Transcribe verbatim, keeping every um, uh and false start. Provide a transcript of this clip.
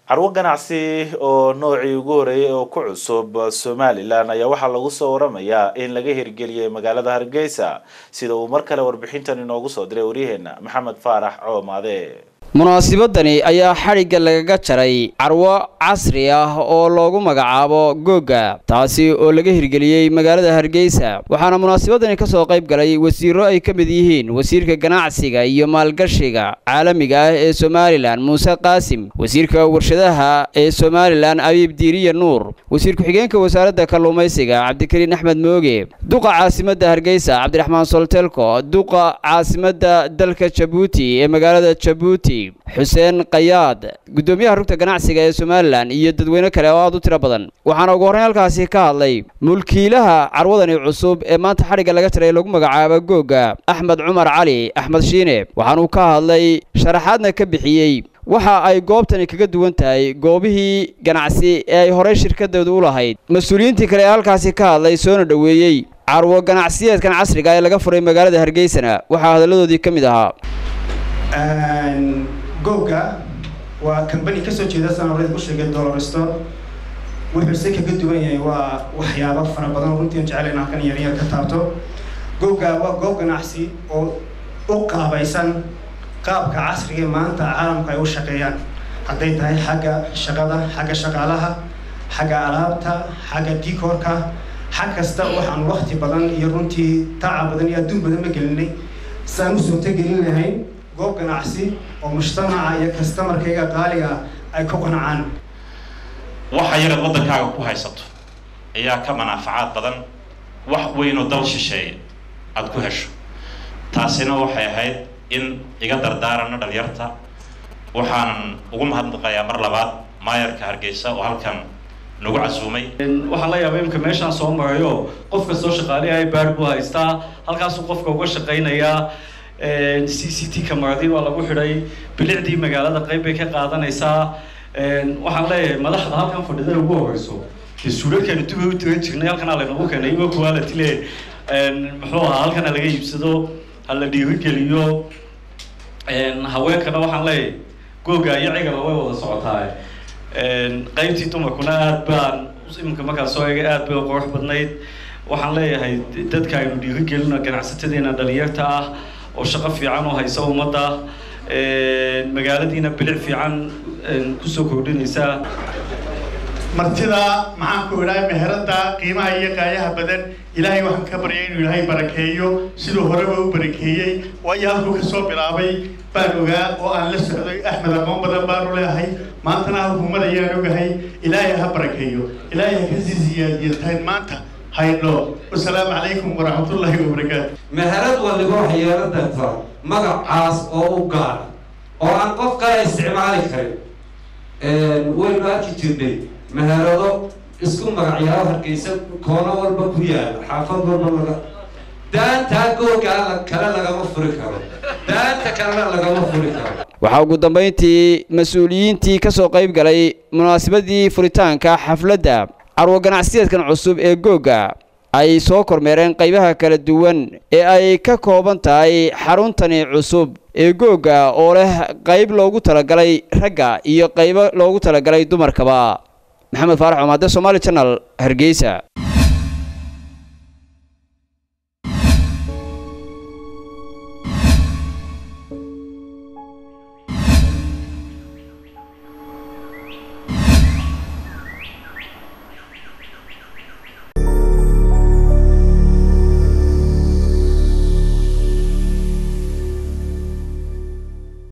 carwo ganacsi oo noocii ugu horeeyay oo ku cusub Somaliland ayaa waxa lagu soo waramayaa in laga hirgeliyay magaalada Hargeysa sida uu mar kale warbixintan inoogu soo diray wariyaheena Maxamed Faarax Coomaade. munaasabadani ayaa xariga lagaga jaray carwo casri ah oo loogu magacaabo Googa taasi oo laga hirgeliyay magaalada Hargeysa waxaana munaasabadani ka soo qayb galay wasiiro ay ka mid yihiin wasiirka ganacsiga iyo maalgashiga caalamiga ah ee Somaliland Muuse Qaasim, wasiirka warshadaha ee Somaliland Abiib Diiriye Nuur, wasiir ku-xigeenka wasaaradda kalluumaysiga Cabdikariin Axmed Mooge, duqa caasimadda Hargeysa Cabdiraxmaan Soltelko, duqa caasimadda dalka Djibouti ee magaalada Djibouti Xuseen Qayaad, gudoomiyaha rugta ganacsiga ee Somaliland iyo dadweyne kale oo aad u tiro badan. waxaana ugu horreyn halkaasi ka hadlay mulkiilaha carwadani cusub ee maanta xariga laga tiray lagu magacaabo Googa, Axmed Cumar Cali Axmed Shiine, waxaana uu ka hadlay sharaxaadna ka bixiyay waxa ay goobtani kaga duwan tahay goobihii ganacsi ee ay hore shirkadoodu u lahayd. mas'uuliyiintii kale ee halkaasi ka hadlay soo dhaweeyay carwo ganacsiyeedkan casriga ah ee laga furay magaalada Hargeysa waxa hadaladoodii ka mid ahaa Googa waa company ka soo jeeda sanadada ku sheegay dollar store wuxuu si kaga duwan yahay waa waxyaabo fara badan runtii aan jecelahay inaan kan yar yar ka taabto. Googa waa goob ganacsi oo u qaabaysan qaabka casriga maanta caalamka ay u shaqeeyaan, hadday tahay xagga shaqada, xagga shaqaalaha, xagga alaabta, xagga decorka, xag kasta waxaan waqti badan iyo runtii tacab badan iyo adduun badan ma gelinay saan u soo tagelin lahayn goob ganacsi oo mujtamaca iyo customerkayga qaaliga ay ku qanacaan. waxa yar wadankaaga ku haysato ayaa ka manaafacaad badan wax weyn oo dal shisheeye aad ku hesho. taasina waxay ahayd in iga dardaarana dhalinyarta waxaan ugu mahadnaqayaa mar labaad maayarka Hargeysa oo halkan nagu casuumay. waxaan la yaabay imka meeshaan soo marayo qofka soo shaqaaleeyay baad buu haystaa halkaas uu qofka uga shaqeynayaa C C T kamaradi waa lagu xidhay bilicdii magaalada qayb bay ka qaadanaysaa. waxaan leeyahay madaxda halkan fadhida ugu horeyso ee suuradkan intuu u tagan jirnay halkan la nagu keenay iyo quality le muxuu ahaa halkan laga iibsado hal la dhiirigeliyo haweenkana waxaan leeyahay Googa iyo cigal way wada socotaa qaybtii dumarkuna aad baan imka markaa soo eegay aad bay qurux badnayd. waxaan leeyahay dadka aynu dhiirigelino ganacsatada dhalinyarta ah oo shaqo fiican oo haysa ummadda magaaladiina bilic fiican ku soo kordhinaysa. martida maxaan ku ilaahay meherada qiimaha iyo qaayaha badan ilaahay waxaan ka baryay inuu ilaahay barakeeyo sidoo hore uu barakeeyay waayo halkuu ka soo bilaabay baan ogaa oo aan la socday Axmed aqoon badan baan u leeyahay maantana hukuumadda ayaan ogahay ilaahay ha barakeeyo ilaahay ha ka siisiyo tahay maanta hayno. Assalaamu alaykum wa rahmatullahi wa barakatuh. meherad waliba waxyeelada magacaas oo u gaar oo aan qof kale isticmaali karin ee way baaki jirnay meherado isku magacyaal Hargeysa koona walba ku yaal xaafad walba laga daanta Googa kala laga furi karo daanta kala laga furi karo. waxa ugu dambeyntii mas'uuliyiintii ka soo qayb galay munaasabadii furitaanka xafladda carwo ganacsiyeedkan cusub ee Googa ay soo kormeereen qaybaha kala duwan ee ay ka kooban tahay xaruntani cusub ee Googa oo leh qayb loogu talagalay ragga iyo qayb loogu talagalay dumarkaba. Maxamed Faarax Coomaade, Somali Channel, Hargeysa.